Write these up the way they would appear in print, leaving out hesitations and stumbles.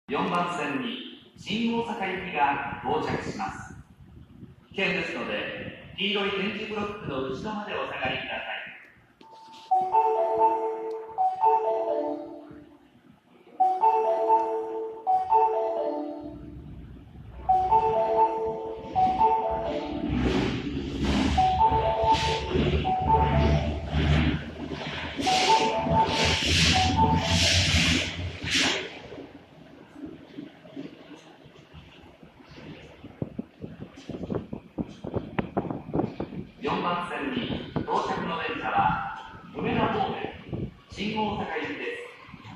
4番線に新大阪行きが到着します。危険ですので、黄色い点字ブロックの後ろまでお下がりください。4番線に到着の電車は梅田方面新大阪行きです。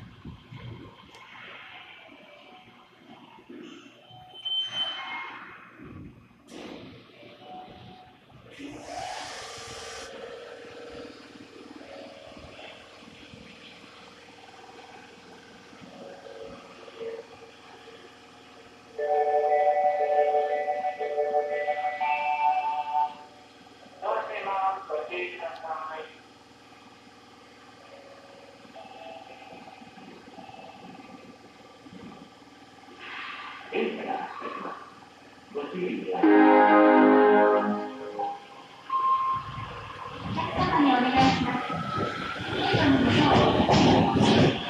電車が発車します。ご注意ください。お客様にお願いします。